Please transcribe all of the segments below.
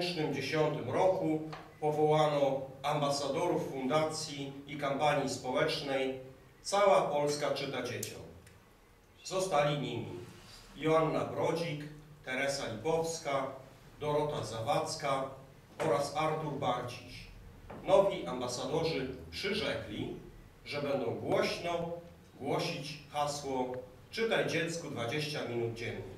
2010 roku powołano ambasadorów fundacji i kampanii społecznej Cała Polska czyta dzieciom. Zostali nimi Joanna Brodzik, Teresa Lipowska, Dorota Zawadzka oraz Artur Barciś. Nowi ambasadorzy przyrzekli, że będą głośno głosić hasło „Czytaj dziecku 20 minut dziennie”.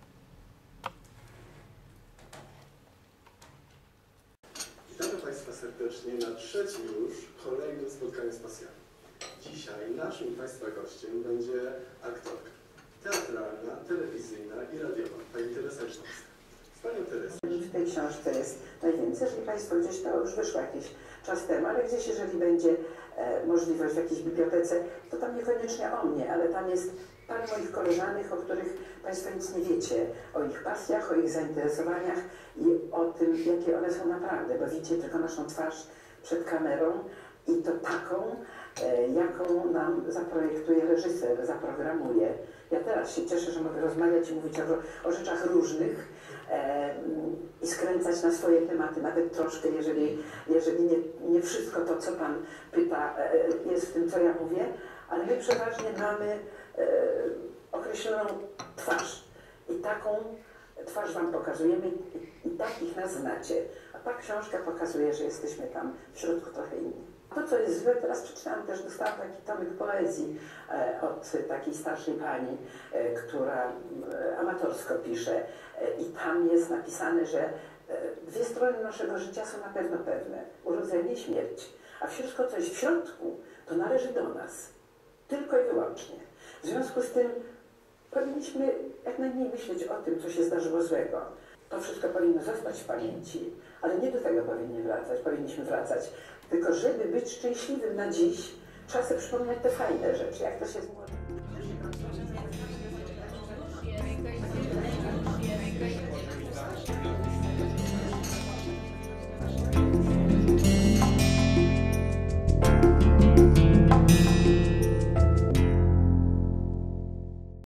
Witamy Państwa serdecznie na trzecim już kolejnym spotkaniu z pasjami. Dzisiaj naszym Państwa gościem będzie aktorka teatralna, telewizyjna i radiowa, pani Teresa Lipowska. Z panią Teresą. W tej książce jest najwięcej, jeżeli Państwo gdzieś to już wyszło jakiś czas temu, ale gdzieś, jeżeli będzie możliwość w jakiejś bibliotece, to tam niekoniecznie o mnie, ale tam jest parę moich koleżanek, o których Państwo nic nie wiecie, o ich pasjach, o ich zainteresowaniach i o tym, jakie one są naprawdę, bo widzicie tylko naszą twarz przed kamerą i to taką, jaką nam zaprojektuje reżyser, zaprogramuje. Ja teraz się cieszę, że mogę rozmawiać i mówić o rzeczach różnych i skręcać na swoje tematy, nawet troszkę, jeżeli nie wszystko to, co Pan pyta, jest w tym, co ja mówię, ale my przeważnie mamy określoną twarz i taką twarz Wam pokazujemy i takich nas znacie. A ta książka pokazuje, że jesteśmy tam w środku trochę inni. To, co jest złe, teraz przeczytałam też, dostałam taki tomik poezji od takiej starszej pani, która amatorsko pisze i tam jest napisane, że dwie strony naszego życia są na pewno pewne. Urodzenie i śmierć. A wszystko, co jest w środku, to należy do nas. Tylko i wyłącznie. W związku z tym powinniśmy jak najmniej myśleć o tym, co się zdarzyło złego. To wszystko powinno zostać w pamięci, ale nie do tego powinniśmy wracać. Tylko żeby być szczęśliwym na dziś, trzeba sobie przypominać te fajne rzeczy, jak to się złoży.